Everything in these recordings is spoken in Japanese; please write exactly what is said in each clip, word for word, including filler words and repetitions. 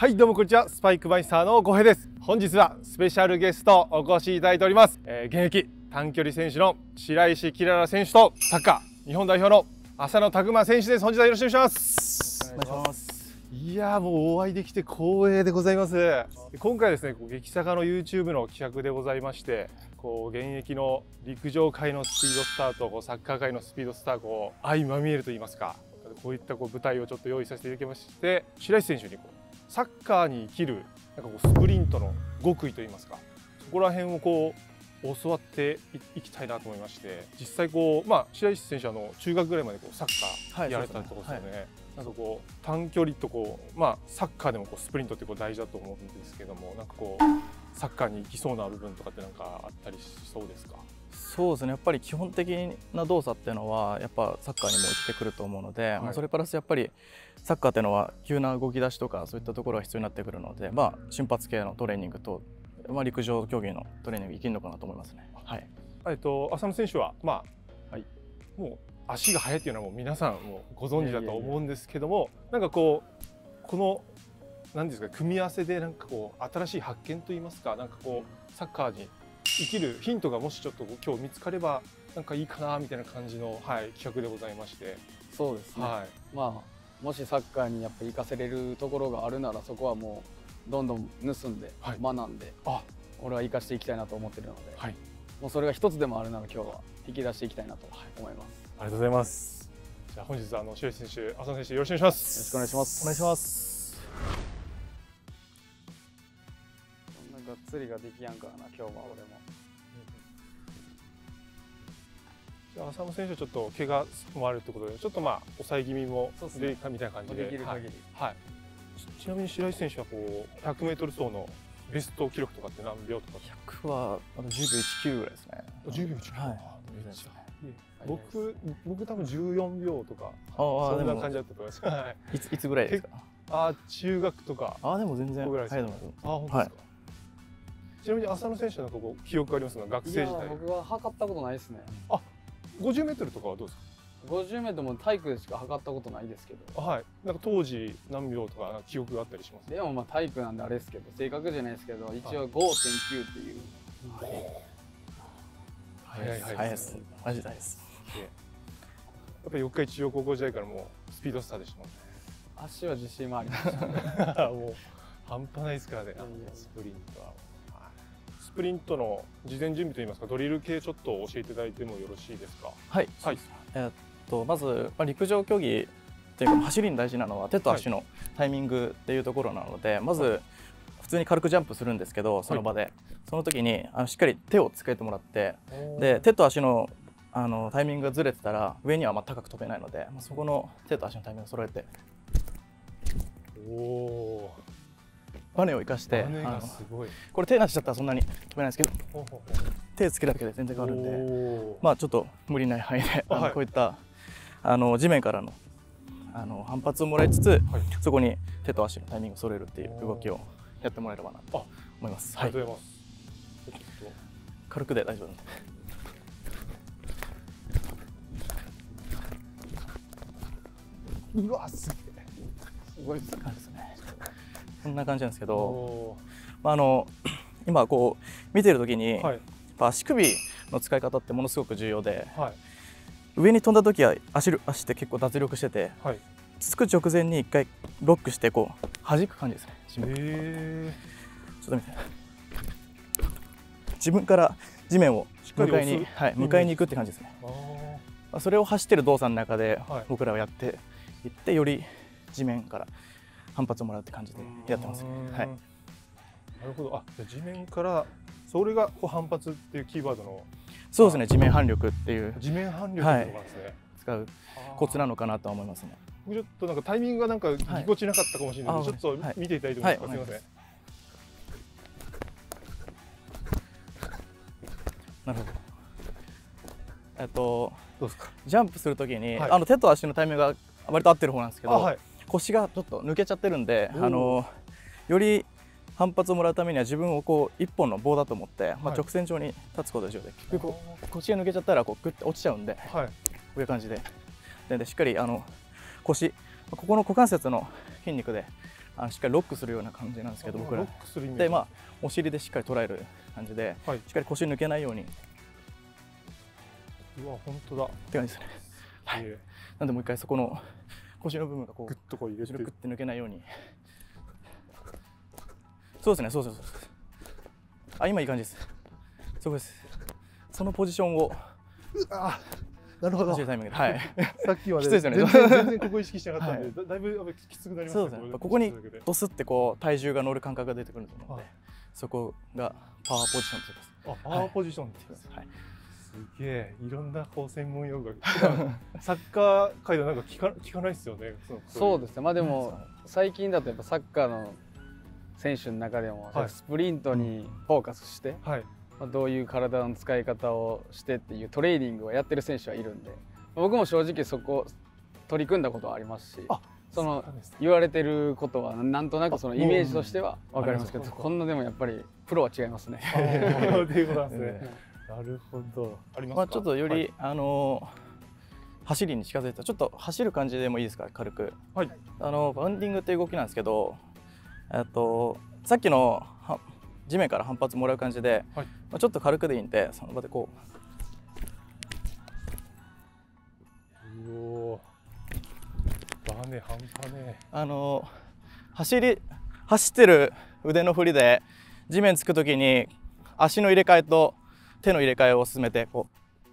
はい、どうもこんにちは。スパイクマイスターのゴヘです。本日はスペシャルゲストお越しいただいております、えー、現役短距離選手の白石きらら選手とサッカー日本代表の浅野拓磨選手です。本日はよろしくお願いします。 お願いします。 いやー、もうお会いできて光栄でございます。今回ですね、こう激坂の YouTube の企画でございまして、こう現役の陸上界のスピードスターとこうサッカー界のスピードスターこう相まみえると言いますか、こういったこう舞台をちょっと用意させていただきまして、白石選手にこうサッカーに生きるなんかこうスプリントの極意といいますか、そこら辺をこう教わっていきたいなと思いまして、実際こうまあ白石選手はあの中学ぐらいまでこうサッカーやられてたってことですよね。なんかこう短距離とこうまあサッカーでもこうスプリントってこう大事だと思うんですけども、なんかこうサッカーに行きそうな部分とかってなんかあったりしそうですか？ そうですね、やっぱり基本的な動作っていうのはやっぱサッカーにも生きてくると思うので、はい、まあそれプラスやっぱりサッカーっていうのは急な動き出しとかそういったところが必要になってくるので、まあ瞬発系のトレーニングと、まあ、陸上競技のトレーニング生きるのかなと思いますね。はい。 えっと浅野選手はまあ、はい、もう足が速いっていうのはもう皆さんもうご存知だと思うんですけども、なんかこうこの何ですか組み合わせでなんかこう新しい発見といいますか、なんかこうサッカーに生きるヒントがもしちょっと今日見つかればなんかいいかなみたいな感じの、はい、企画でございまして。 そうですね、はい、まあもしサッカーにやっぱり活かせれるところがあるならそこはもうどんどん盗んで、はい、学んであ俺は生かしていきたいなと思ってるので、はい、もうそれが一つでもあるなら今日は引き出していきたいなと思います。 ありがとうございます。じゃあ本日あの白石選手、浅野選手よろしくお願いします。 よろしくお願いします。 お願いします。 そんながっつりができやんからな今日は俺も。 じゃあ浅野選手はちょっと怪我もあるってことでちょっとまあ抑え気味もでかみたいな感じで、 できる限り、 はいはい、ちなみに白石選手はこうひゃくメートル走のベスト記録とかって何秒とか？ ひゃくはあとじゅうびょういちきゅうぐらいですね。 じゅうびょういちきゅう、はい、僕僕多分じゅうよんびょうとかそんな感じだったと思います。はい、 いついつぐらいですか？ あ中学とか。 あでも全然ぐらいですか。あ本当ですか。ちなみに浅野選手のここ記憶ありますか？学生時代。 僕は測ったことないですね。 あごじゅうメートルとかはどうですか？ ごじゅうメートルも体育でしか測ったことないですけど。 はい。なんか当時何秒とか記憶があったりします？ でもまあ体育なんであれですけど正確じゃないですけど一応 ごてんきゅう っていう。 早い早いです。マジで早いです。 やっぱり四日市中央高校時代からもうスピードスターでしたもんね。 足は自信もあります。 もう半端ないですからね。スプリントは。スプリントの事前準備といいますかドリル系ちょっと教えていただいてもよろしいですか？ はい。はい。えー、っとまず、まあ、陸上競技っていうか走りに大事なのは手と足のタイミングっていうところなので、はい、まず普通に軽くジャンプするんですけどその場で、はい、その時にあのしっかり手をつけてもらって、で手と足のあのタイミングがずれてたら上にはまあ高く飛べないので、まあ、そこの手と足のタイミングを揃えて。 おお。 バネを生かして、これ手なしだったらそんなに飛べないですけど、ほうほうほう手つけるだけで全然変わるんで、まあちょっと無理ない範囲であの、はい、こういったあの地面からのあの反発をもらいつつ、はい、そこに手と足のタイミングを揃えるっていう動きをやってもらえればなと思います。 ありがとうございます。 はい、軽くで大丈夫なんで。 うわすげえ。 すごい感じですね。こんな感じなんですけど、まあ、あの今こう見てる時に、はい、足首の使い方ってものすごく重要で、はい、上に飛んだ時は 足, 足って結構脱力してて、はい、つく直前に一回ロックしてこう弾く感じですね。地面へちょっと見て自分から地面を迎えに、はい、迎えに行くって感じですね。あそれを走ってる動作の中で僕らはやっていってより地面から反発をもらうって感じでやってます。はい。なるほど。あ、じゃ地面からそれがこう反発っていうキーワードの。 そうですね。地面反力っていう。 地面反力っていうのがですね、はい。 使うコツなのかなと思いますね。 僕ちょっとなんかタイミングがなんかぎこちなかったかもしれないので、はい、ちょっと見ていただいてもいいですか。はい、すみません。 なるほど。えっとどうですか。 ジャンプするときに、はい、あの手と足のタイミングが割と合ってる方なんですけど。はい、腰がちょっと抜けちゃってるんで、あのより反発をもらうためには自分をこう一本の棒だと思って、はい、まあ直線上に立つことが重要で、結局腰が抜けちゃったらこうグッて落ちちゃうんで、はい、こういう感じでででしっかりあの腰ここの股関節の筋肉であのしっかりロックするような感じなんですけど、僕らで、まあ、お尻でしっかり捉える感じで、はい、しっかり腰抜けないように。 うわ、本当だって感じですね。はい、なんでもう一回そこの腰の部分がこうグッとこう入れてグッて抜けないように。そうですね、そうそうそう。あ、今いい感じです。そこです。そのポジションを。 あ、なるほど。 走るタイミングで、はい。 さっきはね、 きついですよね。 全然全然ここ意識しなかったんで、だいぶきつくなりました。 そうですね。ここにドスってこう体重が乗る感覚が出てくると思うので、そこがパワーポジションって言います。 あ、パワーポジションって言います。はい。すげえ、いろんなこう専門用語がサッカー界でなんか聞か聞かないですよね。 そうですね。まあでも最近だとやっぱサッカーの選手の中でもスプリントにフォーカスして、はい、まあどういう体の使い方をしてっていうトレーニングをやってる選手はいるんで、僕も正直そこ取り組んだことはありますし、その言われてることはなんとなくそのイメージとしては分かりますけど、こんなでもやっぱりプロは違いますね。 っていうことなんですね。なるほど。ありますか。 まあちょっとより、はい、あの走りに近づいた、ちょっと走る感じでもいいですか、軽く。はい。あのバウンディングっていう動きなんですけど、えっとさっきの地面から反発もらう感じで、はい、まあちょっと軽くでいいんで、その場でこう。うお。バネ半端ね。 あの走り走ってる腕の振りで地面つくときに足の入れ替えと手の入れ替えを進めてこ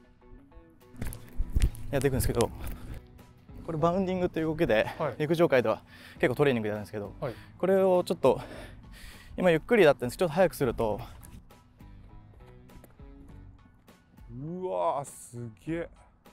うやっていくんですけど、これバウンディングという動きで、はい、陸上界では結構トレーニングでやるんですけど、はい、これをちょっと今ゆっくりだったんですけどちょっと速くすると、 うわーすげえ、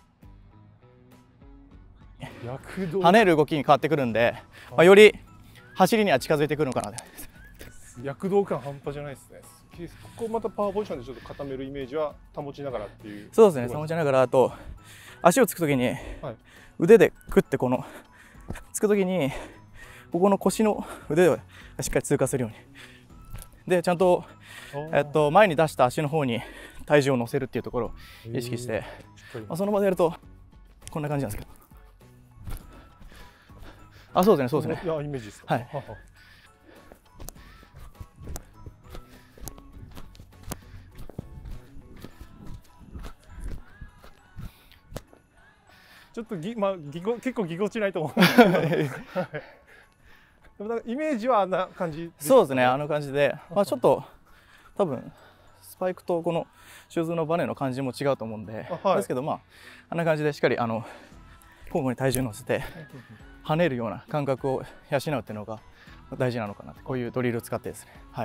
躍動跳ねる動きに変わってくるんで、まあ、より走りには近づいてくるのかな。 躍動感半端じゃないですね。ここまたパワーポジションでちょっと固めるイメージは保ちながらっていう。 そうですね、保ちながら、あと足をつくときに腕でクッてこのつくときにここの腰の腕をしっかり通過するようにで、ちゃんと、えっと、前に出した足の方に体重を乗せるっていうところを意識して、まあ、その場でやるとこんな感じなんですけど。あ、そうですね、そうですね。 いや、イメージですか。 はい。 ちょっとぎ、まあ、ぎこ結構ぎこちないと思うんですけど、はい、でもなんかイメージはあんな感じですかね。 そうですね、あの感じで、まあ、ちょっと多分スパイクとこのシューズのバネの感じも違うと思うんで、はい、ですけど、まああんな感じでしっかりあの交互に体重乗せて跳ねるような感覚を養うっていうのが大事なのかなって、こういうドリルを使ってですね。はい。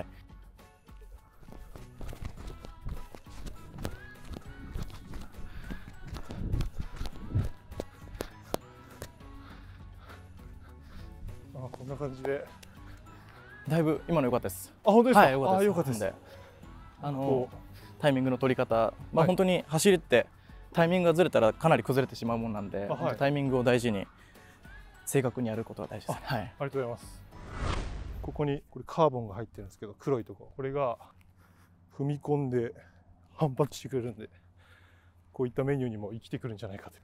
こんな感じでだいぶ今の良かったです。 あ、本当ですか。 はい、良かったです。あ、良かったです。あのタイミングの取り方、まあ、はい、本当に走りってタイミングがずれたらかなり崩れてしまうものなんで、はい、タイミングを大事に正確にやることが大事です。はい、ありがとうございます。ここにこれカーボンが入ってるんですけど、黒いところ、これが踏み込んで反発してくれるんで、こういったメニューにも生きてくるんじゃないかと。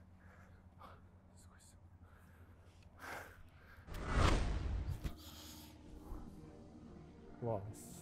わあ、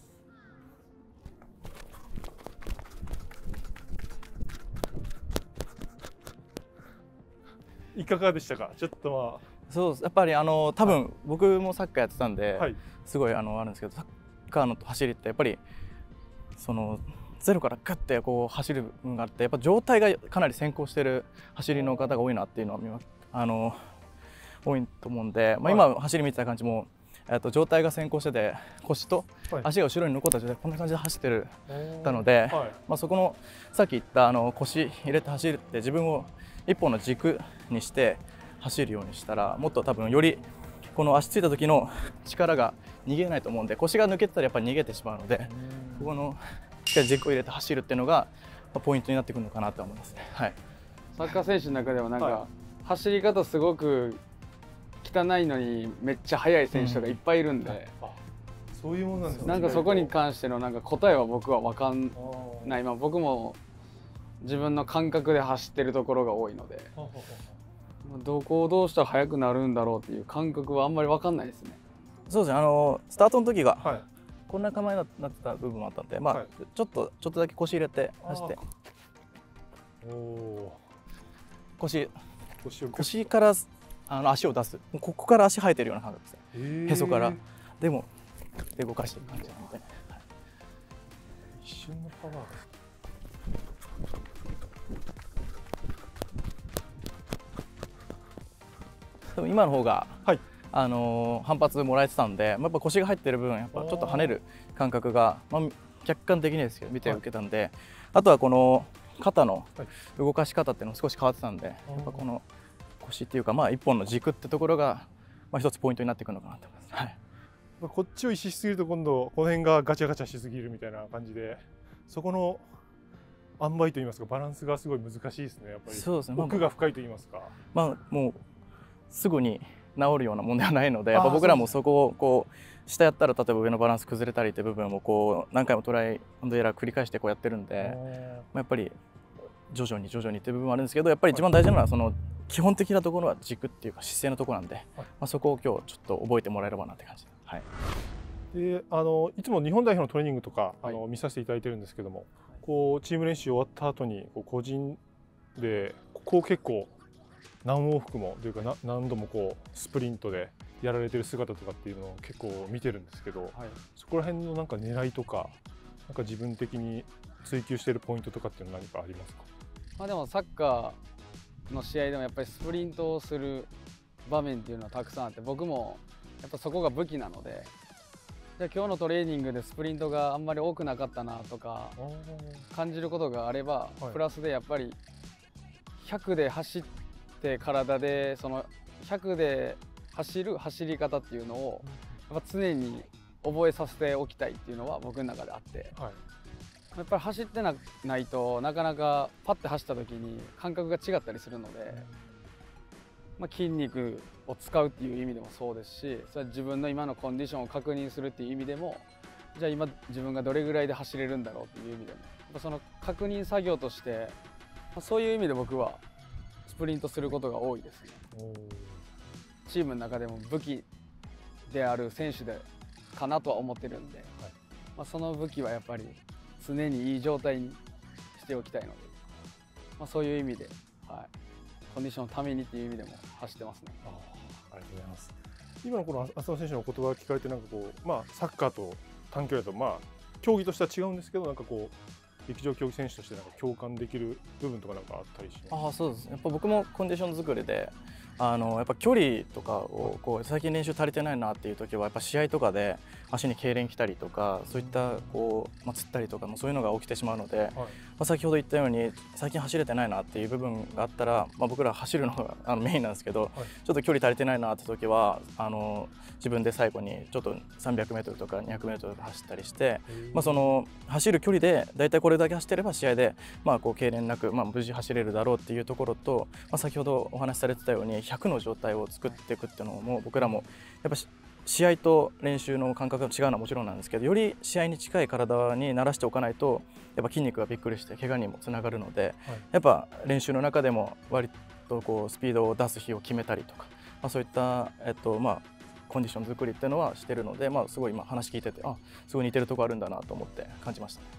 いかがでしたか。ちょっとまあそうです、やっぱりあの多分、はい、僕もサッカーやってたんで、はい、すごいあのあるんですけど、サッカーの走りってやっぱりそのゼロからグッてこう走る部分があって、やっぱ状態がかなり先行してる走りの方が多いなっていうのはあの多いと思うんで、まあ、今走り見てた感じも、えっと状態が先行してて腰と足が後ろに残った状態でこんな感じで走ってるたので、はい、まあそこのさっき言ったあの腰入れて走るって自分を一本の軸にして走るようにしたら、もっと多分よりこの足ついた時の力が逃げないと思うんで、腰が抜けてたらやっぱり逃げてしまうので、ここのしっかり軸を入れて走るっていうのがポイントになってくるのかなと思いますね。はい、 サッカー選手の中ではなんか、はい、走り方すごく汚いのにめっちゃ速い選手がいっぱいいるんで、うん、 そういうものなんですね。 なんかそこに関してのなんか答えは僕は分かんない。まあ僕も自分の感覚で走ってるところが多いので、どこをどうしたら速くなるんだろうっていう感覚はあんまり分かんないですね。 そうですね、あのスタートの時が、はい、こんな構えになってた部分もあったんで、まあ、はい、ちょっとちょっとだけ腰入れて走って、おお、腰腰腰からあの足を出す、ここから足生えてるような感覚ですね。へそからでもで動かしていく感じなので、はい、 一瞬のパワーです。 でも今の方が、はい、あのー、反発もらえてたんで、まあ、やっぱ腰が入ってる分やっぱちょっと跳ねる感覚が、まあ、客観的にですけど見て受けたんで、はい、あとはこの肩の動かし方っていうのも少し変わってたんで、はい、やっぱこの腰っていうか、まあ、一本の軸ってところが、まあ、一つポイントになってくるのかなと思います。はい、 こっちを意識しすぎると今度この辺がガチャガチャしすぎるみたいな感じで、そこの塩梅といいますかバランスがすごい難しいですね。やっぱりそうですね、奥が深いといいますか、 まあ、もうすぐに治るようなもんではないので、やっぱ僕らもそこをこう下やったら例えば上のバランス崩れたりって部分もこう何回もトライアンドエラー繰り返してこうやってるんで、まあ、やっぱり徐々に徐々にっていう部分もあるんですけど、やっぱり一番大事なのはその基本的なところは軸っていうか姿勢のところなんで、はい、まあそこを今日ちょっと覚えてもらえればなって感じです。はい、 であのいつも日本代表のトレーニングとか、はい、あの見させていただいてるんですけども、こうチーム練習終わった後にこう個人でここを結構何往復もというかな何度もこうスプリントでやられてる姿とかっていうのを結構見てるんですけど、はい、そこら辺のなんか狙いとかなんか自分的に追求しているポイントとかっていうのは何かありますか？ まあでもサッカーの試合でもやっぱりスプリントをする場面っていうのはたくさんあって、僕もやっぱそこが武器なので、じゃあ今日のトレーニングでスプリントがあんまり多くなかったなとか感じることがあれば、はい、プラスでやっぱりひゃくで走って体でそのひゃくで走る走り方っていうのをやっぱ常に覚えさせておきたいっていうのは僕の中であって、はい、やっぱり走ってないとなかなかパッて走った時に感覚が違ったりするので、まあ、筋肉を使うっていう意味でもそうですし、それは自分の今のコンディションを確認するっていう意味でも、じゃあ今自分がどれぐらいで走れるんだろうっていう意味でもやっぱその確認作業として、まあ、そういう意味で僕はスプリントすることが多いですね。チームの中でも武器である選手でかなとは思ってるんで、はい、まあその武器はやっぱり常にいい状態にしておきたいので、まあ、そういう意味で、はい、コンディションのためにっていう意味でも走ってますね。 あ, ありがとうございます。今のこの浅野選手の言葉を聞かれてなんかこう、まあ、サッカーと短距離だとまあ競技としては違うんですけど、なんかこう陸上競技選手としてなんか共感できる部分とかなんかあったりしますか？ あ、そうです。やっぱ僕もコンディション作りで、あのやっぱ距離とかをこう最近練習足りてないなっていう時はやっぱ試合とかで足に痙攣来たりとか、そういったこう、まあ、つったりとかもそういうのが起きてしまうので、はい、まあ、先ほど言ったように最近走れてないなっていう部分があったら、まあ、僕ら走るのがあのメインなんですけど、はい、ちょっと距離足りてないなって時はあの自分で最後にちょっとさんびゃくメートルとかにひゃくメートルとか走ったりして、まあ、その走る距離でだいたいこれだけ走ってれば試合でまあこう痙攣なく、まあ、無事走れるだろうっていうところと、まあ、先ほどお話しされてたようにひゃくの状態を作っていくっていうのも僕らもやっぱ試合と練習の感覚が違うのはもちろんなんですけど、より試合に近い体に慣らしておかないとやっぱ筋肉がびっくりして怪我にもつながるので、はい、やっぱ練習の中でも割とこうスピードを出す日を決めたりとか、まあ、そういった、えっとまあ、コンディション作りっていうのはしてるので、まあ、すごい今話聞いてて、あ、すごい似てるところあるんだなと思って感じましたね。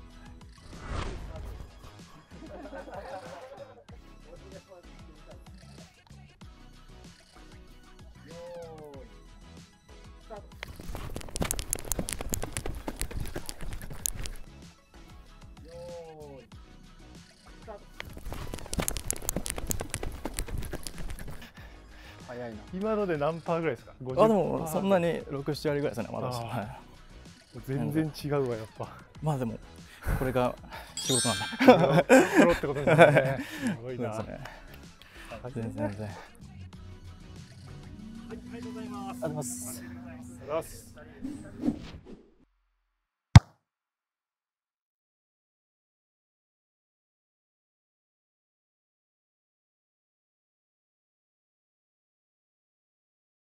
早いな。今ので何パーぐらいですか？ あ、でもそんなにろく、なな割ぐらいですね、まだ。はい、 全然違うわ、やっぱ。 まあでもこれが仕事なんだ。 プロってことですね。すごいな。 全然全然。はい、 ありがとうございます。 ありがとうございます。